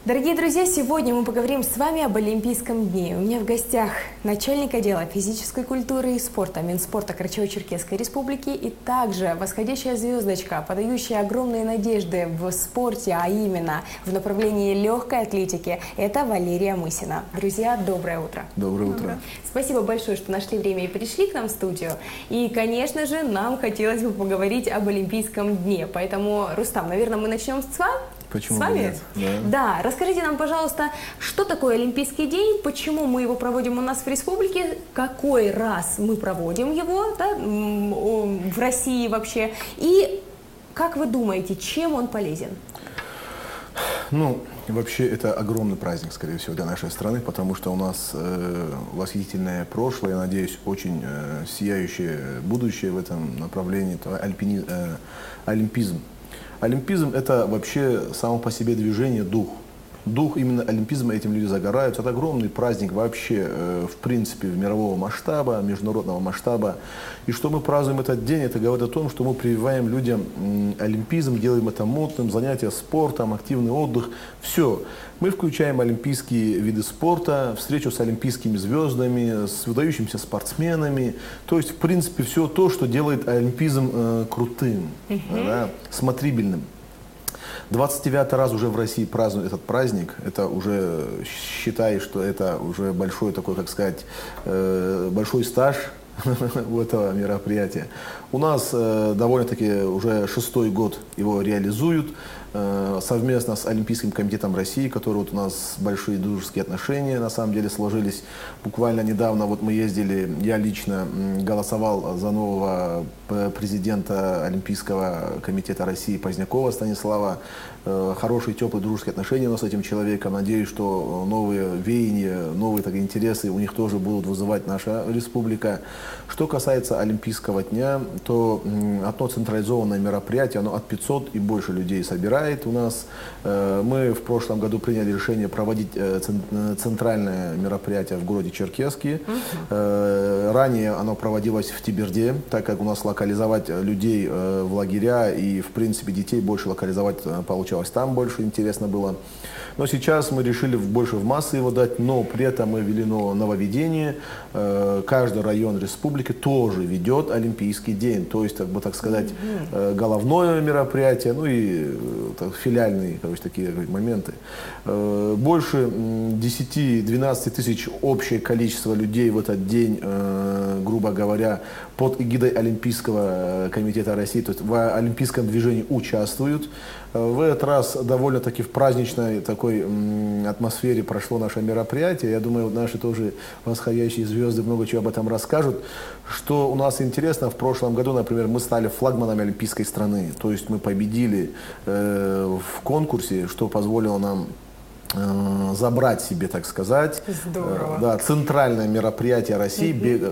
Дорогие друзья, сегодня мы поговорим с вами об Олимпийском дне. У меня в гостях начальник отдела физической культуры и спорта Минспорта Карачаево-Черкесской Республики и также восходящая звездочка, подающая огромные надежды в спорте, а именно в направлении легкой атлетики. Это Валерия Мысина. Друзья, доброе утро. Доброе утро. Спасибо большое, что нашли время и пришли к нам в студию. И, конечно же, нам хотелось бы поговорить об Олимпийском дне. Поэтому, Рустам, наверное, мы начнем с вами. Почему С вами? нет? Да. Расскажите нам, пожалуйста, что такое Олимпийский день, почему мы его проводим у нас в республике, какой раз мы проводим его, да, в России вообще, и как вы думаете, чем он полезен? Ну, вообще это огромный праздник, скорее всего, для нашей страны, потому что у нас восхитительное прошлое, я надеюсь, очень сияющее будущее в этом направлении, это олимпизм. Олимпизм – это вообще само по себе движение, дух. Дух именно олимпизма, этим люди загораются. Это огромный праздник вообще, в принципе, мирового масштаба, международного масштаба. И что мы празднуем этот день, это говорит о том, что мы прививаем людям олимпизм, делаем это модным, занятия спортом, активный отдых. Все. Мы включаем олимпийские виды спорта, встречу с олимпийскими звездами, с выдающимися спортсменами. То есть, в принципе, все то, что делает олимпизм крутым, да, смотрибельным. 29-й раз уже в России празднуют этот праздник. Это уже, считай, что это уже большой такой, как сказать, большой стаж у этого мероприятия. У нас довольно-таки уже 6-й год его реализуют совместно с Олимпийским комитетом России, который вот у нас большие дружеские отношения на самом деле сложились. Буквально недавно вот мы ездили, я лично голосовал за нового президента Олимпийского комитета России Позднякова Станислава. Хорошие, теплые, дружеские отношения у нас с этим человеком. Надеюсь, что новые веяния, новые так, интересы у них тоже будут вызывать наша республика. Что касается Олимпийского дня, то одно централизованное мероприятие, оно от 500 и больше людей собирает у нас. Мы в прошлом году приняли решение проводить центральное мероприятие в городе Черкесске. Ранее оно проводилось в Теберде, так как у нас локализовать людей в лагеря и, в принципе, детей больше локализовать получалось там, больше интересно было. Но сейчас мы решили больше в массы его дать, но при этом мы ввели нововведение. Каждый район республики тоже ведет Олимпийский день, то есть, как бы так сказать, головное мероприятие, ну и филиальные, короче, такие моменты. Больше 10-12 тысяч общее количество людей в этот день, грубо говоря, под эгидой Олимпийского комитета России, то есть в олимпийском движении участвуют. В этот раз довольно-таки в праздничной такой атмосфере прошло наше мероприятие. Я думаю, наши тоже восходящие звезды много чего об этом расскажут. Что у нас интересно, в прошлом году, например, мы стали флагманами олимпийской страны. То есть мы победили в конкурсе, что позволило нам забрать себе, так сказать, да, центральное мероприятие России,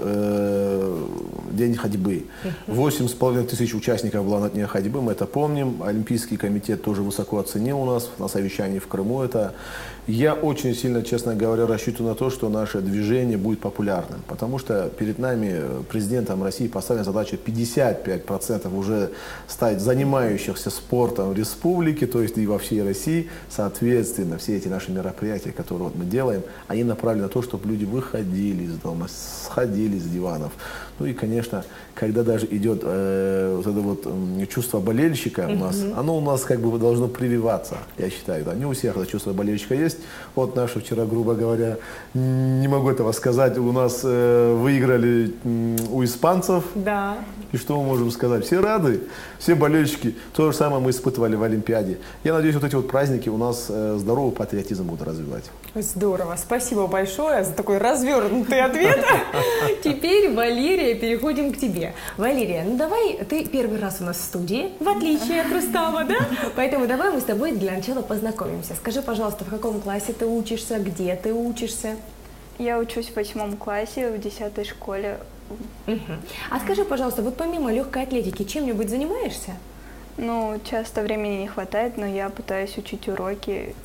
День ходьбы. 8,5 тысяч участников было на Дне ходьбы, мы это помним. Олимпийский комитет тоже высоко оценил у нас на совещании в Крыму это. Я очень сильно, честно говоря, рассчитываю на то, что наше движение будет популярным, потому что перед нами президентом России поставлена задача 55% уже стать занимающихся спортом в республике, то есть и во всей России. Соответственно, все эти наши мероприятия, которые вот мы делаем, они направлены на то, чтобы люди выходили из дома, сходили с диванов. Ну и, конечно, когда даже идет вот это вот чувство болельщика у нас, оно у нас как бы должно прививаться, я считаю. Да. Не у всех это чувство болельщика есть. Вот наши вчера, грубо говоря, не могу этого сказать, у нас выиграли у испанцев. Да. И что мы можем сказать? Все рады, все болельщики. То же самое мы испытывали в Олимпиаде. Я надеюсь, вот эти вот праздники у нас здоровый патриотизм будут развивать. Здорово. Спасибо большое за такой развернутый ответ. Теперь, Валерия, переходим к тебе. Валерия, ну давай, ты первый раз у нас в студии, в отличие от Рустама, да? Поэтому давай мы с тобой для начала познакомимся. Скажи, пожалуйста, в каком классе ты учишься, где ты учишься? Я учусь в 8 классе, в 10 школе. А скажи, пожалуйста, вот помимо легкой атлетики, чем-нибудь занимаешься? Ну, часто времени не хватает, но я пытаюсь учить уроки.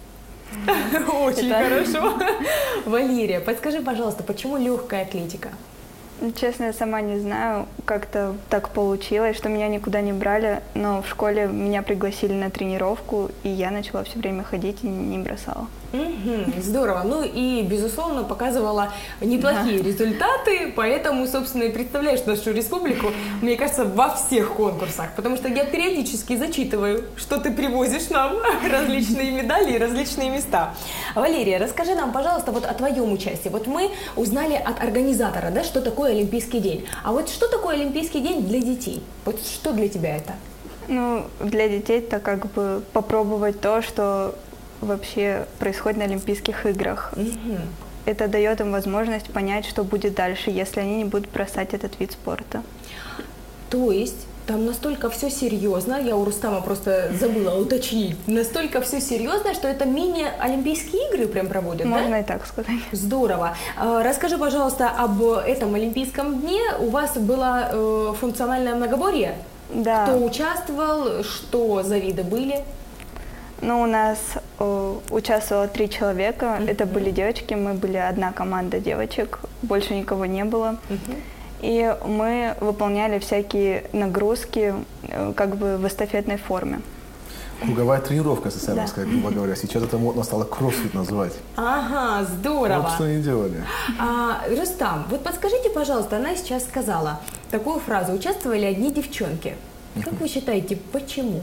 Очень хорошо. Валерия, подскажи, пожалуйста, почему легкая атлетика? Честно, я сама не знаю, как-то так получилось, что меня никуда не брали, но в школе меня пригласили на тренировку, и я начала все время ходить и не бросала. Здорово. Ну и, безусловно, показывала неплохие результаты, поэтому, собственно, и представляешь нашу республику, мне кажется, во всех конкурсах, потому что я периодически зачитываю, что ты привозишь нам, различные медали и различные места. Валерия, расскажи нам, пожалуйста, вот о твоем участии. Вот мы узнали от организатора, да, что такое Олимпийский день. А вот что такое Олимпийский день для детей? Вот что для тебя это? Ну, для детей это как бы попробовать то, что вообще происходит на Олимпийских играх. Это дает им возможность понять, что будет дальше, если они не будут бросать этот вид спорта. То есть там настолько все серьезно, я у Рустама просто забыла уточнить, настолько все серьезно, что это мини-олимпийские игры прям проводят, Можно да? и так сказать. Здорово. Расскажи, пожалуйста, об этом Олимпийском дне. У вас было функциональное многоборье? Да. Кто участвовал, что за виды были? Ну, у нас участвовало 3 человека, это были девочки, мы были одна команда девочек, больше никого не было. И мы выполняли всякие нагрузки как бы в эстафетной форме. Круговая тренировка, социально сказать, грубо говоря. Сейчас это модно стало кроссфит называть. Ага, здорово. Вот что они делали. Рустам, вот подскажите, пожалуйста, она сейчас сказала такую фразу: участвовали одни девчонки. Как вы считаете, почему?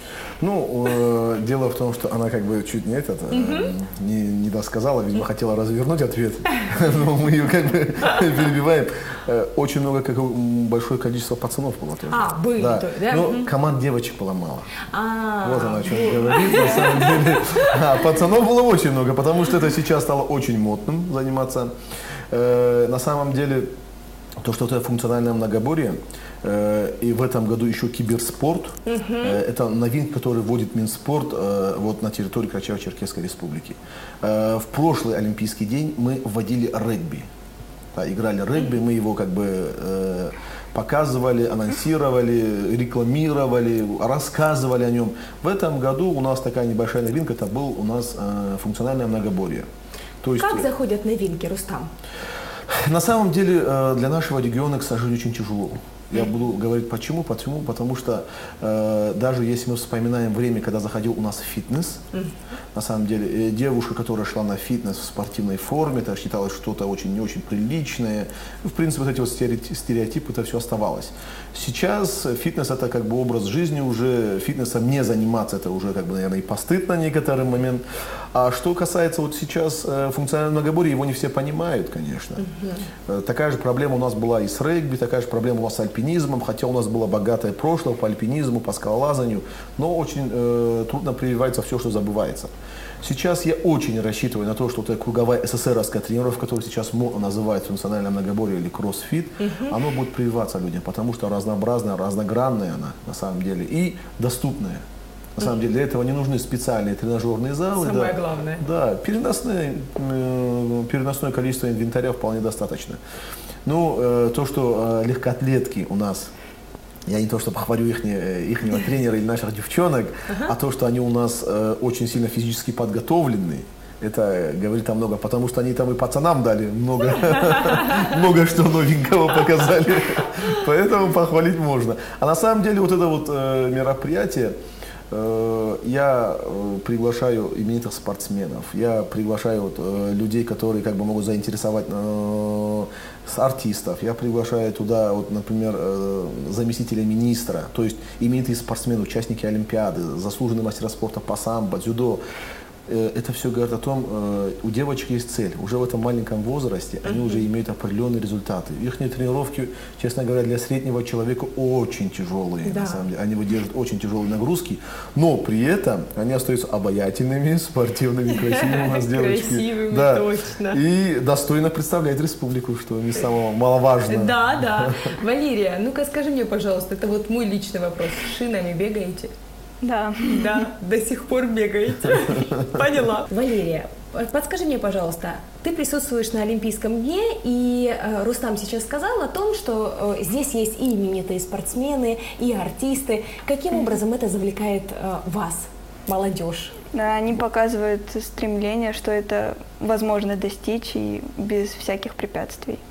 Ну, дело в том, что она как бы чуть не досказала, видимо, хотела развернуть ответ, но мы ее как бы перебиваем. Очень много, большое количество пацанов было тоже. Были, да. да? Но команд девочек было мало. Вот она о чем говорит, на самом деле. Пацанов было очень много, потому что это сейчас стало очень модным заниматься. На самом деле, то, что это функциональное многоборье, и в этом году еще киберспорт. Это новинка, которую вводит Минспорт вот на территории Карачаево-Черкесской республики. В прошлый Олимпийский день мы вводили регби. Да, играли регби, мы его как бы показывали, анонсировали, рекламировали, рассказывали о нем. В этом году у нас такая небольшая новинка, это был у нас функциональное многоборье. То есть, как заходят новинки, Рустам? На самом деле для нашего региона, к сожалению, очень тяжело. Я буду говорить почему. Потому что даже если мы вспоминаем время, когда заходил у нас фитнес, на самом деле девушка, которая шла на фитнес в спортивной форме, это считалось что-то очень не очень приличное. В принципе, вот эти вот стереотипы, это все оставалось. Сейчас фитнес это как бы образ жизни уже, фитнесом не заниматься, это уже как бы, наверное, и постыд на некоторый момент. А что касается вот сейчас функционального многоборья, его не все понимают, конечно. Такая же проблема у нас была и с регби, такая же проблема у нас с альпинизмом, хотя у нас было богатое прошлое по альпинизму, по скалолазанию, но очень трудно прививается все, что забывается. Сейчас я очень рассчитываю на то, что эта круговая СССРовская тренировка, которую сейчас модно называют функциональное многоборье или кроссфит, оно будет прививаться людям, потому что разнообразная, разногранная она на самом деле и доступная. На самом деле для этого не нужны специальные тренажерные залы. Самое главное. Да, переносное количество инвентаря вполне достаточно. Ну, то, что легкоатлетки у нас, я не то, что похвалю ихнего тренера или наших девчонок, а то, что они у нас очень сильно физически подготовлены, это говорит о многом, потому что они там и пацанам дали много что новенького показали. Поэтому похвалить можно. А на самом деле вот это вот мероприятие, я приглашаю именитых спортсменов, я приглашаю людей, которые как бы могут заинтересовать артистов, я приглашаю туда, вот, например, заместителя министра, то есть именитые спортсмены, участники Олимпиады, заслуженные мастера спорта по самбо, дзюдо. Это все говорит о том, у девочек есть цель. Уже в этом маленьком возрасте они уже имеют определенные результаты. Их тренировки, честно говоря, для среднего человека очень тяжелые. Да. На самом деле. Они выдерживают очень тяжелые нагрузки, но при этом они остаются обаятельными, спортивными, красивыми у нас девочки. Красивыми, да. точно. И достойно представляют республику, что не самое маловажное. Да. Валерия, ну-ка скажи мне, пожалуйста, это вот мой личный вопрос. Шинами бегаете? Да. Да, до сих пор бегаете. Поняла. Валерия, подскажи мне, пожалуйста, ты присутствуешь на Олимпийском дне, и Рустам сейчас сказал о том, что здесь есть и именитые спортсмены, и артисты. Каким образом это завлекает вас, молодежь? Да, они показывают стремление, что это возможно достичь и без всяких препятствий.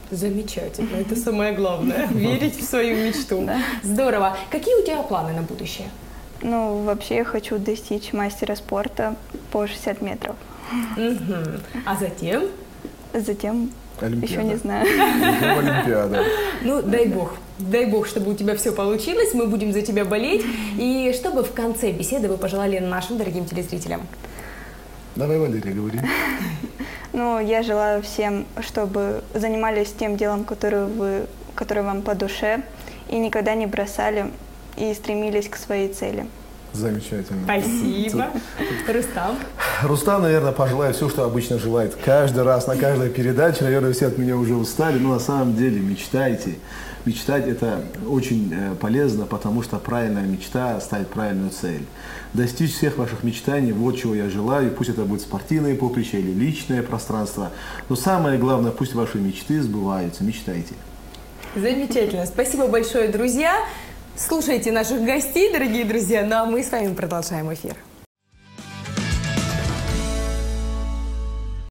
Замечательно, это самое главное, верить в свою мечту. Да. Здорово. Какие у тебя планы на будущее? Ну, вообще я хочу достичь мастера спорта по 60 метров. Мгм. А затем? Затем Олимпиада. еще не знаю. Затем Олимпиада. Ну, дай бог, чтобы у тебя все получилось, мы будем за тебя болеть. И чтобы в конце беседы вы пожелали нашим дорогим телезрителям? Давай, Валерия, говори. Ну, я желаю всем, чтобы занимались тем делом, которое вам по душе, и никогда не бросали, и стремились к своей цели. Замечательно. Спасибо. Рустам? Рустам, наверное, пожелает все, что обычно желает. Каждый раз, на каждой передаче, наверное, все от меня уже устали, но на самом деле мечтайте. Мечтать – это очень полезно, потому что правильная мечта ставит правильную цель. Достичь всех ваших мечтаний – вот чего я желаю. Пусть это будет спортивное поприще или личное пространство. Но самое главное, пусть ваши мечты сбываются. Мечтайте. Замечательно. Спасибо большое, друзья. Слушайте наших гостей, дорогие друзья. Ну а мы с вами продолжаем эфир.